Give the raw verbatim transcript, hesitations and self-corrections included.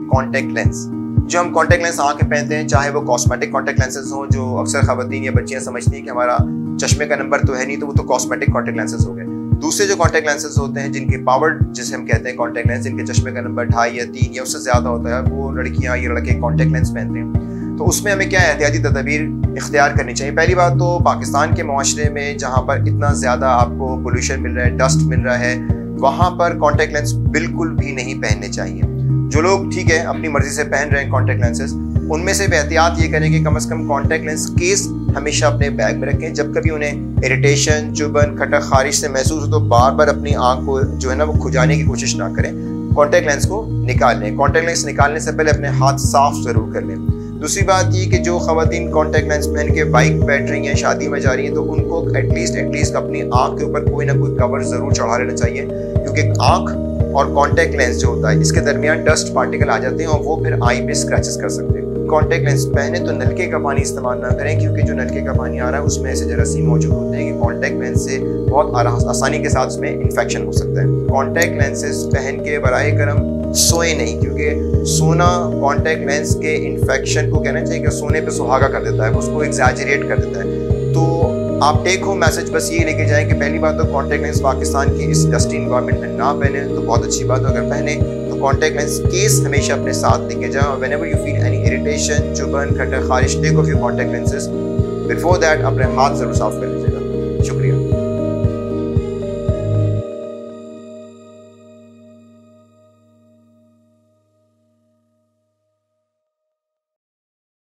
Contact lens. जो हम contact lens आँख में पहनते हैं, चाहे वो कॉस्मेटिक कॉन्टेक्ट लेंसेज हों, जो अक्सर खवातीन या बच्चियाँ समझती हैं कि हमारा चश्मे का नंबर तो है नहीं, तो वो तो कॉस्मेटिक कॉन्टेक्ट लेंसेज हो गए। दूसरे जो कॉन्टेक्ट लेंसेज होते हैं जिनकी पावर, जिसे हम कहते हैं कॉन्टेक्ट लेंस, जिनके चश्मे का नंबर ढाई या तीन या उससे ज़्यादा होता है, वो लड़कियाँ या लड़के कॉन्टेक्ट लेंस पहनते हैं। तो उसमें हमें क्या एहतियाती तदबीर इख्तियार करनी चाहिए। पहली बात तो पाकिस्तान के माशरे में जहाँ पर इतना ज़्यादा आपको पोल्यूशन मिल रहा है, डस्ट मिल रहा है, वहाँ पर कॉन्टेक्ट लेंस बिल्कुल भी नहीं पहनने चाहिए। जो लोग ठीक है अपनी मर्जी से पहन रहे हैं कॉन्टेक्ट लेंसेज, उनमें से भी एहतियात ये करें कि कम से कम कॉन्टेक्ट लेंस केस हमेशा अपने बैग में रखें। जब कभी उन्हें इरिटेशन, चुभन, खटक, खारिश से महसूस हो तो बार बार अपनी आंख को जो है ना वो खुजाने की कोशिश ना करें, कॉन्टेक्ट लेंस को निकाल लें। कॉन्टेक्ट लेंस निकालने से पहले अपने हाथ साफ जरूर कर लें। दूसरी बात ये कि जो खवातीन कॉन्टेक्ट लेंस पहन के बाइक बैठ रही हैं, शादी में जा रही हैं, तो उनको एटलीस्ट एटलीस्ट अपनी आंख के ऊपर कोई ना कोई कवर जरूर चढ़ा लेना चाहिए, क्योंकि आंख और कॉन्टेक्ट लेंस जो होता है इसके दरमियान डस्ट पार्टिकल आ जाते हैं और वो फिर आई पे स्क्रैचेस कर सकते हैं। कॉन्टेक्ट लेंस पहने तो नलके का पानी इस्तेमाल ना करें, क्योंकि जो नलके का पानी आ रहा है उसमें ऐसे जरासीम मौजूद होते हैं कि कॉन्टेक्ट लेंस से बहुत आसानी के साथ उसमें इन्फेक्शन हो सकता है। कॉन्टेक्ट लेंसेज पहन के बराए करम सोए नहीं, क्योंकि सोना कॉन्टेक्ट लेंस के इन्फेक्शन को कहना चाहिए कि सोने पे सुहागा कर देता है, उसको एग्जैजरेट कर देता है। तो आप टेक होम मैसेज बस ये लेके जाएं कि पहली बात तो कॉन्टेक्ट लेंस पाकिस्तान की इस डस्टी इन्वायरमेंट में ना पहने तो बहुत अच्छी बात है। अगर पहने तो कॉन्टेक्ट लेंस केस हमेशा अपने साथ लेके जाएं, और whenever you feel any irritation, चुभन, खटक, खारिश, take off your contact lenses. Before that अपने हाथ जरूर साफ कर लीजिए।